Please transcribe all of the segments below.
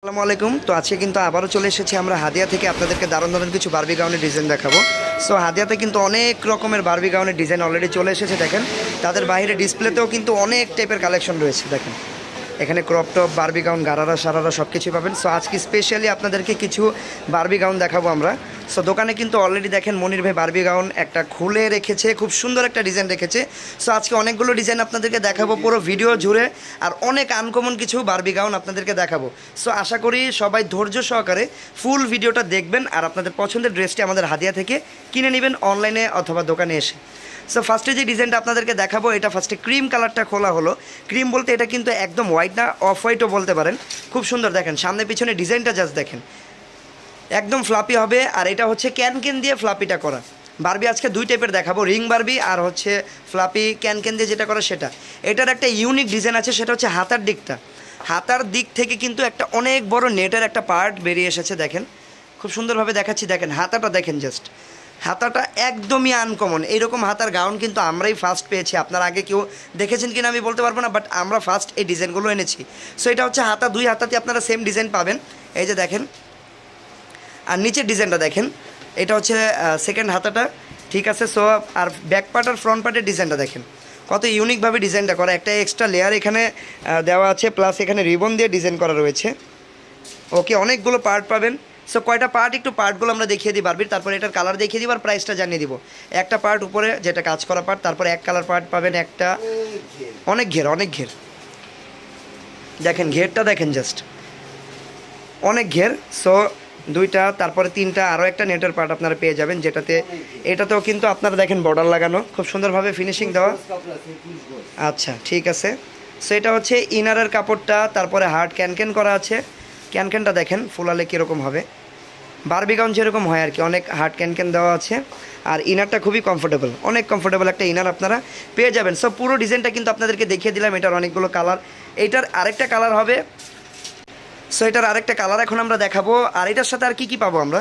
আসসালামু আলাইকুম। তো আজকে কিন্তু আবারও চলে এসেছি আমরা হাদিয়া থেকে আপনাদেরকে দারুণ দারুণ কিছু বারবি গাউনের ডিজাইন দেখাবো। সো হাদিয়াতে কিন্তু অনেক রকমের বারবি গাউনের ডিজাইন অলরেডি চলে এসেছে। দেখেন তাদের বাইরে ডিসপ্লেতেও কিন্তু অনেক টাইপের কালেকশন রয়েছে। দেখেন এখানে crop top, Barbie gown, gharara, sharara সব কিছুই পাবেন। সো আজকে স্পেশালি আপনাদেরকে কিছু বারবি গাউন দেখাবো আমরা। সো দোকানে কিন্তু অলরেডি দেখেন মনির ভাই বারবি গাউন একটা খুলে রেখেছে, খুব সুন্দর একটা ডিজাইন রেখেছে। সো আজকে অনেকগুলো ডিজাইন আপনাদেরকে দেখাবো পুরো ভিডিও জুড়ে, আর অনেক আনকমন কিছু বারবি গাউন আপনাদেরকে দেখাবো। সো আশা করি সবাই ধৈর্য সহকারে ফুল ভিডিওটা দেখবেন আর আপনাদের পছন্দের ড্রেসটি আমাদের হাদিয়া থেকে কিনে নেবেন অনলাইনে অথবা দোকানে এসে। সো ফার্স্টে যে ডিজাইনটা আপনাদেরকে দেখাবো, এটা ফার্স্টে ক্রিম কালারটা খোলা হলো। ক্রিম বলতে এটা কিন্তু একদম হোয়াইট না, অফ হোয়াইটও বলতে পারেন। খুব সুন্দর দেখেন, সামনে পিছনে ডিজাইনটা জাস্ট দেখেন, একদম ফ্লাপি হবে। আর এটা হচ্ছে ক্যান দিয়ে ফ্লাপিটা করা বারবি। আজকে দুই টাইপের দেখাবো, রিং বারবি আর হচ্ছে ফ্লাপি ক্যান দিয়ে যেটা করা সেটা। এটার একটা ইউনিক ডিজাইন আছে, সেটা হচ্ছে হাতার দিকটা। হাতার দিক থেকে কিন্তু একটা অনেক বড় নেটের একটা পার্ট বেরিয়ে এসেছে। দেখেন খুব সুন্দরভাবে দেখাচ্ছি, দেখেন হাতাটা দেখেন, জাস্ট হাতাটা একদমই আনকমন। এইরকম হাতার গাউন কিন্তু আমরাই ফার্স্ট পেয়েছি। আপনারা আগে কেউ দেখেছেন কিনা আমি বলতে পারবো না, বাট আমরা ফার্স্ট এই ডিজাইনগুলো এনেছি। সো এটা হচ্ছে হাতা, দুই হাতাতে আপনারা সেম ডিজাইন পাবেন। এই যে দেখেন, আর নিচের ডিজাইনটা দেখেন, এটা হচ্ছে সেকেন্ড হাতাটা, ঠিক আছে। সো আর ব্যাক পার্ট আর ফ্রন্ট পার্টের ডিজাইনটা দেখেন কত ইউনিকভাবে ডিজাইনটা করা। একটা এক্সট্রা লেয়ার এখানে দেওয়া আছে, প্লাস এখানে রিবন দিয়ে ডিজাইন করা রয়েছে। ওকে, অনেকগুলো পার্ট পাবেন। সো কয়টা পার্ট, একটু পার্টগুলো আমরা দেখিয়ে দিই বারবির, তারপরে এটার কালার দেখিয়ে দিব আর প্রাইসটা জানিয়ে দিব। একটা পার্ট উপরে যেটা কাজ করা পার্ট, তারপরে এক কালার পার্ট পাবেন একটা, অনেক ঘের দেখেন, ঘেরটা দেখেন জাস্ট অনেক ঘের। সো দুইটা, তারপরে তিনটা, আরও একটা নেটের পার্ট আপনারা পেয়ে যাবেন, যেটাতে এটাতেও কিন্তু আপনারা দেখেন বর্ডার লাগানো, খুব সুন্দরভাবে ফিনিশিং দেওয়া। আচ্ছা ঠিক আছে। সো এটা হচ্ছে ইনারের কাপড়টা, তারপরে হার্ড ক্যান করা আছে। ক্যানটা দেখেন ফুলালে কীরকম হবে, বারবি গাউন যেরকম হয় আর কি, অনেক হার্ড ক্যান দেওয়া আছে। আর ইনারটা খুবই কমফোর্টেবল, অনেক কমফোর্টেবল একটা ইনার আপনারা পেয়ে যাবেন। সো পুরো ডিজাইনটা কিন্তু আপনাদেরকে দেখিয়ে দিলাম। এটার অনেকগুলো কালার, এইটার আরেকটা কালার হবে। সো এটার আরেকটা কালার এখন আমরা দেখাবো। আর এটার সাথে আর কি পাবো আমরা,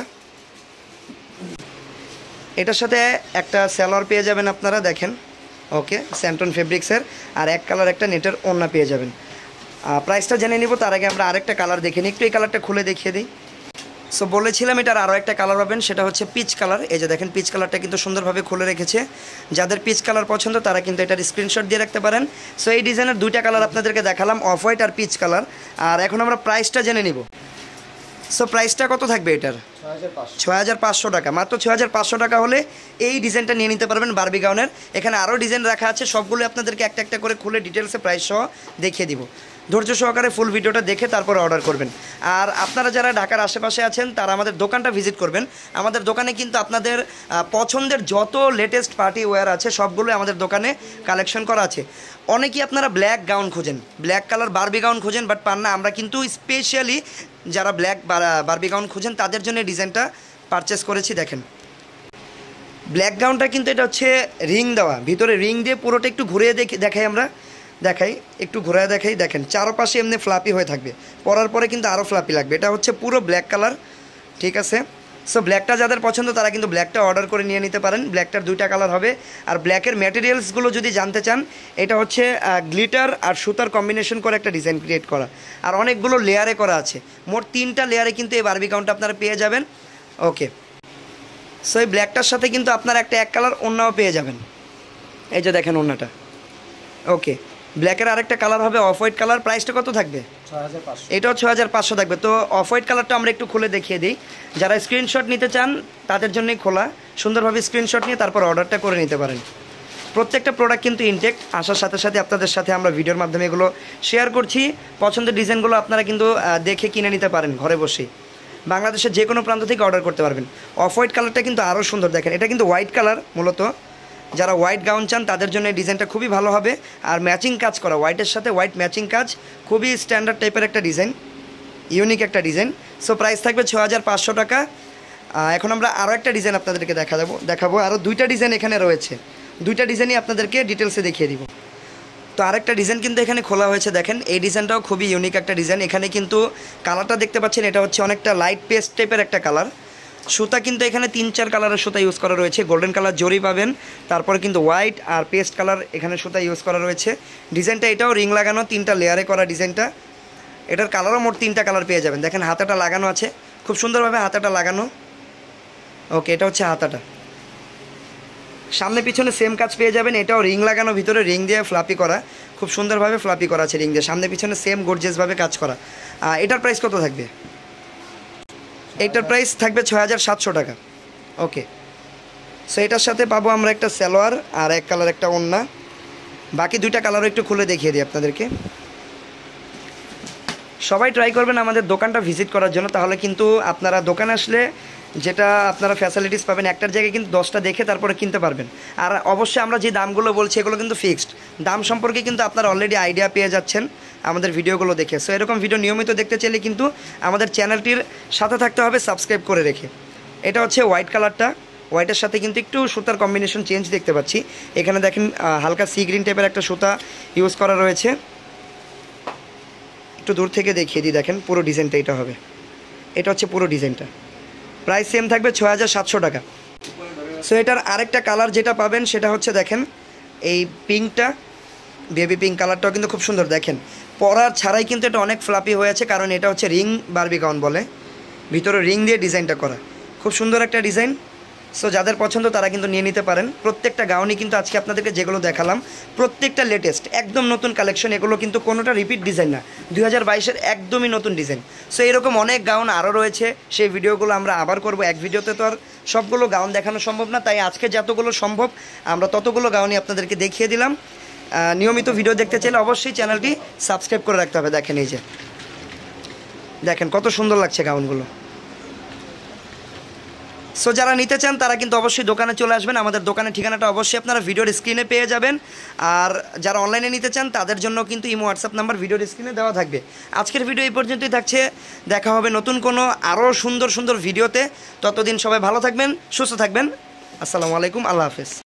এটার সাথে একটা সালোয়ার পেয়ে যাবেন আপনারা, দেখেন ওকে, স্যান্টন ফেব্রিক্সের, আর এক কালার একটা নেটের ওড়না পেয়ে যাবেন। প্রাইসটা জেনে নিব, তার আগে আমরা আরেকটা কালার দেখে নিই। একটু এই কালারটা খুলে দেখিয়ে দিই। সো বলেছিলাম এটার আরও একটা কালার পাবেন, সেটা হচ্ছে পিচ কালার। এই যে দেখেন পিচ কালারটা কিন্তু সুন্দরভাবে খুলে রেখেছে। যাদের পিচ কালার পছন্দ তারা কিন্তু এটার স্ক্রিনশট দিয়ে রাখতে পারেন। সো এই ডিজাইনের দুইটা কালার আপনাদেরকে দেখালাম, অফ হোয়াইট আর পিচ কালার। আর এখন আমরা প্রাইসটা জেনে নিব। সো প্রাইসটা কত থাকবে এটার? ৬,৫০০ টাকা, মাত্র ৬,৫০০ টাকা হলে এই ডিজাইনটা নিয়ে নিতে পারবেন বারবি গাউনের। এখানে আরও ডিজাইন রাখা আছে, সবগুলো আপনাদেরকে একটা একটা করে খুলে ডিটেলসে প্রাইস সহ দেখিয়ে দিব। ধৈর্য সহকারে ফুল ভিডিওটা দেখে তারপর অর্ডার করবেন। আর আপনারা যারা ঢাকার আশেপাশে আছেন তারা আমাদের দোকানটা ভিজিট করবেন। আমাদের দোকানে কিন্তু আপনাদের পছন্দের যত লেটেস্ট পার্টি ওয়্যার আছে সবগুলো আমাদের দোকানে কালেকশন করা আছে। অনেকেই আপনারা ব্ল্যাক গাউন খোঁজেন, ব্ল্যাক কালার বারবি গাউন খোঁজেন, বাট পান না। আমরা কিন্তু স্পেশালি যারা ব্ল্যাক বারবি গাউন খোঁজেন তাদের জন্য ডিজাইনটা পারচেস করেছি। দেখেন ব্ল্যাক গাউনটা কিন্তু এটা হচ্ছে রিং দেওয়া, ভিতরে রিং দিয়ে পুরোটা একটু ঘুরিয়ে দেখাই আমরা, একটু ঘোরায় দেখাই। দেখেন চারপাশে এমনি ফ্লাপি হয়ে থাকবে, পরার পরে কিন্তু আরও ফ্লাপি লাগবে। এটা হচ্ছে পুরো ব্ল্যাক কালার, ঠিক আছে। সো ব্ল্যাকটা যাদের পছন্দ তারা কিন্তু ব্ল্যাকটা অর্ডার করে নিয়ে নিতে পারেন। ব্ল্যাকটার দুইটা কালার হবে। আর ব্ল্যাকের ম্যাটেরিয়ালসগুলো যদি জানতে চান, এটা হচ্ছে গ্লিটার আর সুতার কম্বিনেশন করে একটা ডিজাইন ক্রিয়েট করা, আর অনেকগুলো লেয়ারে করা আছে। মোট 3টা লেয়ারে কিন্তু এই বারবি গাউনটা আপনারা পেয়ে যাবেন। ওকে, সো এই ব্ল্যাকটার সাথে কিন্তু আপনারা একটা এক কালার ওড়নাও পেয়ে যাবেন। এই যে দেখেন ওড়নাটা, ওকে। ব্ল্যাকের আরেকটা কালার হবে অফ হোয়াইট কালার। প্রাইসটা কত থাকবে? ৬,৫০০। এটাও ৬,৫০০ থাকবে। তো অফ হোয়াইট কালারটা আমরা একটু খুলে দেখিয়ে দিই। যারা স্ক্রিনশট নিতে চান তাদের জন্যই খোলা, সুন্দরভাবে স্ক্রিনশট নিয়ে তারপর অর্ডারটা করে নিতে পারেন। প্রত্যেকটা প্রোডাক্ট কিন্তু ইনটেক্ট, আসার সাথে সাথে আপনাদের সাথে আমরা ভিডিওর মাধ্যমে এগুলো শেয়ার করছি। পছন্দের ডিজাইনগুলো আপনারা কিন্তু দেখে কিনে নিতে পারেন ঘরে বসেই, বাংলাদেশের যে কোনো প্রান্ত থেকে অর্ডার করতে পারবেন। অফ হোয়াইট কালারটা কিন্তু আরও সুন্দর, দেখেন এটা কিন্তু হোয়াইট কালার। মূলত যারা হোয়াইট গাউন চান তাদের জন্য এই ডিজাইনটা খুবই ভালো হবে। আর ম্যাচিং কাজ করা, হোয়াইটের সাথে হোয়াইট ম্যাচিং কাজ, খুবই স্ট্যান্ডার্ড টাইপের একটা ডিজাইন, ইউনিক একটা ডিজাইন। সো প্রাইস থাকবে ৬,৫০০ টাকা। এখন আমরা আরও একটা ডিজাইন আপনাদেরকে দেখাবো। আরও দুইটা ডিজাইন এখানে রয়েছে, দুইটা ডিজাইনই আপনাদেরকে ডিটেলসে দেখিয়ে দিব। তো আরেকটা ডিজাইন কিন্তু এখানে খোলা হয়েছে, দেখেন এই ডিজাইনটাও খুবই ইউনিক একটা ডিজাইন। এখানে কিন্তু কালারটা দেখতে পাচ্ছেন, এটা হচ্ছে অনেকটা লাইট পেস্ট টাইপের একটা কালার। সুতা কিন্তু এখানে 3-4 কালারের সুতা ইউজ করা রয়েছে। গোল্ডেন কালার জরি পাবেন, তারপরে কিন্তু হোয়াইট আর পেস্ট কালার এখানে সুতা ইউজ করা রয়েছে। ডিজাইনটা এটাও রিং লাগানো, 3টা লেয়ারে করা ডিজাইনটা। এটার কালারও মোট 3টা কালার পেয়ে যাবেন। দেখেন হাতাটা লাগানো আছে, খুব সুন্দরভাবে হাতাটা লাগানো। ওকে, এটা হচ্ছে হাতাটা। সামনে পিছনে সেম কাজ পেয়ে যাবেন। এটাও রিং লাগানো, ভিতরে রিং দিয়ে ফ্লাপি করা, খুব সুন্দরভাবে ফ্লাপি করা আছে রিং দিয়ে, সামনে পিছনে সেম গর্জিয়াসভাবে কাজ করা। এটার প্রাইস কত থাকবে? এইটার প্রাইস থাকবে 6700 টাকা। ওকে, সো এটার সাথে পাবো আমরা একটা সালোয়ার আর এক কালার একটা ওড়না। বাকি 2টা কালারও একটু খুলে দেখিয়ে দিই আপনাদেরকে। সবাই ট্রাই করবেন আমাদের দোকানটা ভিজিট করার জন্য, তাহলে কিন্তু আপনারা দোকানে আসলে যেটা আপনারা ফ্যাসিলিটিস পাবেন, একটার জায়গায় কিন্তু 10টা দেখে তারপরে কিনতে পারবেন। আর অবশ্যই আমরা যে দামগুলো বলছি এগুলো কিন্তু ফিক্সড দাম, সম্পর্কে কিন্তু আপনারা অলরেডি আইডিয়া পেয়ে যাচ্ছেন আমাদের ভিডিওগুলো দেখে। সো এরকম ভিডিও নিয়মিত দেখতে চাইলে কিন্তু আমাদের চ্যানেলটির সাথে থাকতে হবে সাবস্ক্রাইব করে রেখে। এটা হচ্ছে হোয়াইট কালারটা, হোয়াইটের সাথে কিন্তু একটু সুতার কম্বিনেশন চেঞ্জ দেখতে পাচ্ছি। এখানে দেখেন হালকা সি গ্রিন টাইপের একটা সুতা ইউজ করা রয়েছে। একটু দূর থেকে দেখিয়ে দিই, দেখেন পুরো ডিজাইনটা এটা হবে। এটা হচ্ছে পুরো ডিজাইনটা। প্রাইস সেম থাকবে 6700 টাকা। সো এটার আরেকটা কালার যেটা পাবেন সেটা হচ্ছে দেখেন এই পিঙ্কটা, বেবি পিঙ্ক কালারটাও কিন্তু খুব সুন্দর। দেখেন পরার ছাড়াই কিন্তু এটা অনেক ফ্লাপি হয়েছে, কারণ এটা হচ্ছে রিং বারবি গাউন বলে, ভিতরে রিং দিয়ে ডিজাইনটা করা, খুব সুন্দর একটা ডিজাইন। সো যাদের পছন্দ তারা কিন্তু নিয়ে নিতে পারেন। প্রত্যেকটা গাউনই কিন্তু আজকে আপনাদেরকে যেগুলো দেখালাম প্রত্যেকটা লেটেস্ট, একদম নতুন কালেকশন। এগুলো কিন্তু কোনোটা রিপিট ডিজাইন না, 2022-এর একদমই নতুন ডিজাইন। সো এরকম অনেক গাউন আরও রয়েছে, সেই ভিডিওগুলো আমরা আবার করব। এক ভিডিওতে তো আর সবগুলো গাউন দেখানো সম্ভব না, তাই আজকে যতগুলো সম্ভব আমরা ততগুলো গাউনই আপনাদেরকে দেখিয়ে দিলাম। নিয়মিত ভিডিও দেখতে চাইলে অবশ্যই চ্যানেলটি সাবস্ক্রাইব করে রাখতে হবে। দেখেন এই যে, দেখেন কত সুন্দর লাগছে গাউনগুলো। সো যারা নিতে চান তারা কিন্তু অবশ্যই দোকানে চলে আসবেন। আমাদের দোকানের ঠিকানাটা অবশ্যই আপনারা ভিডিওর স্ক্রিনে পেয়ে যাবেন। আর যারা অনলাইনে নিতে চান তাদের জন্য কিন্তু ইমো হোয়াটসঅ্যাপ নাম্বার ভিডিওর স্ক্রিনে দেওয়া থাকবে। আজকের ভিডিও এই পর্যন্তই থাকছে, দেখা হবে নতুন কোনো আরও সুন্দর সুন্দর ভিডিওতে। ততদিন সবাই ভালো থাকবেন, সুস্থ থাকবেন। আসসালামু আলাইকুম, আল্লাহ হাফেজ।